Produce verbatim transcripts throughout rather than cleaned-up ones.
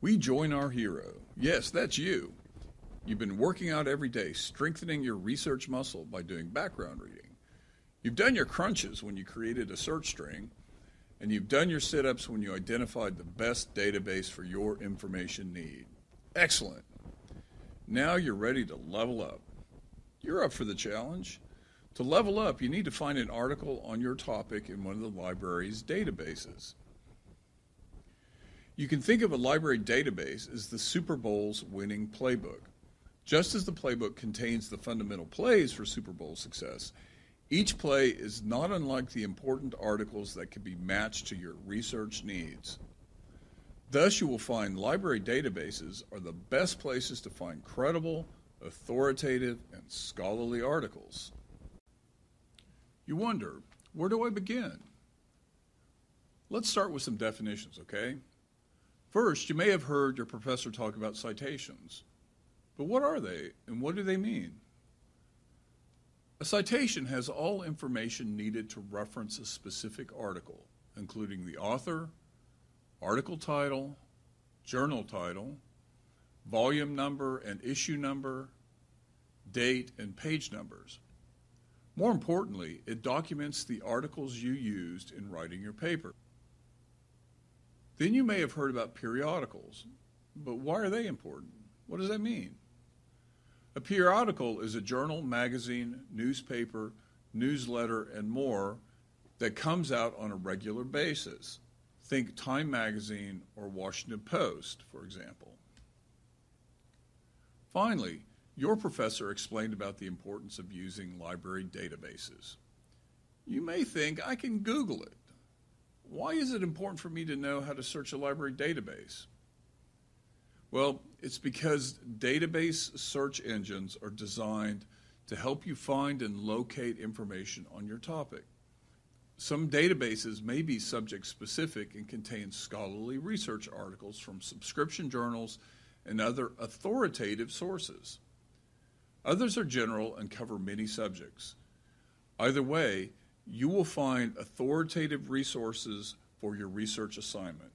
We join our hero. Yes, that's you. You've been working out every day, strengthening your research muscle by doing background reading. You've done your crunches when you created a search string, and you've done your sit-ups when you identified the best database for your information need. Excellent. Now you're ready to level up. You're up for the challenge. To level up, you need to find an article on your topic in one of the library's databases. You can think of a library database as the Super Bowl's winning playbook. Just as the playbook contains the fundamental plays for Super Bowl success, each play is not unlike the important articles that can be matched to your research needs. Thus, you will find library databases are the best places to find credible, authoritative, and scholarly articles. You wonder, where do I begin? Let's start with some definitions, okay? First, you may have heard your professor talk about citations. But what are they, and what do they mean? A citation has all information needed to reference a specific article, including the author, article title, journal title, volume number and issue number, date, and page numbers. More importantly, it documents the articles you used in writing your paper. Then you may have heard about periodicals, but why are they important? What does that mean? A periodical is a journal, magazine, newspaper, newsletter, and more that comes out on a regular basis. Think Time Magazine or Washington Post, for example. Finally, your professor explained about the importance of using library databases. You may think, I can Google it. Why is it important for me to know how to search a library database? Well, it's because database search engines are designed to help you find and locate information on your topic. Some databases may be subject-specific and contain scholarly research articles from subscription journals and other authoritative sources. Others are general and cover many subjects. Either way, you will find authoritative resources for your research assignment.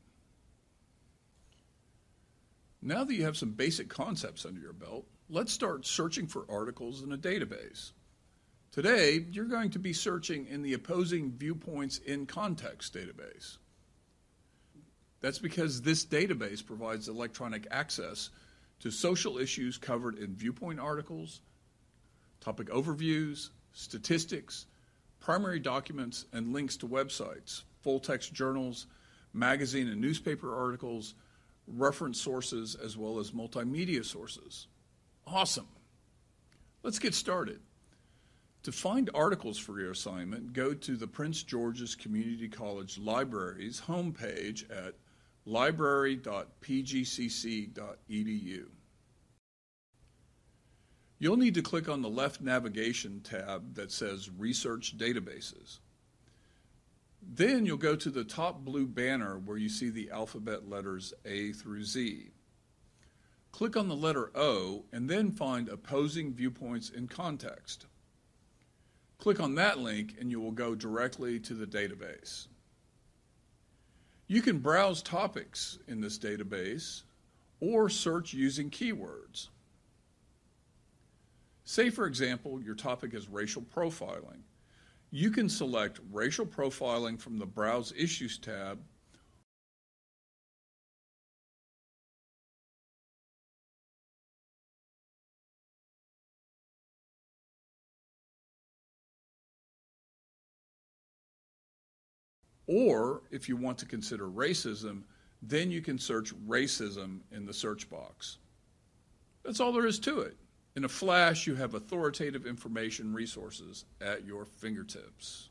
Now that you have some basic concepts under your belt, let's start searching for articles in a database. Today, you're going to be searching in the Opposing Viewpoints in Context database. That's because this database provides electronic access to social issues covered in viewpoint articles, topic overviews, statistics, primary documents, and links to websites, full-text journals, magazine and newspaper articles, reference sources, as well as multimedia sources. Awesome. Let's get started. To find articles for your assignment, go to the Prince George's Community College Library's homepage at library dot p g c c dot e d u. You'll need to click on the left navigation tab that says Research Databases. Then you'll go to the top blue banner where you see the alphabet letters A through Z. Click on the letter O and then find Opposing Viewpoints in Context. Click on that link and you will go directly to the database. You can browse topics in this database or search using keywords. Say, for example, your topic is racial profiling. You can select Racial Profiling from the Browse Issues tab or if you want to consider racism, then you can search racism in the search box. That's all there is to it. In a flash, you have authoritative information resources at your fingertips.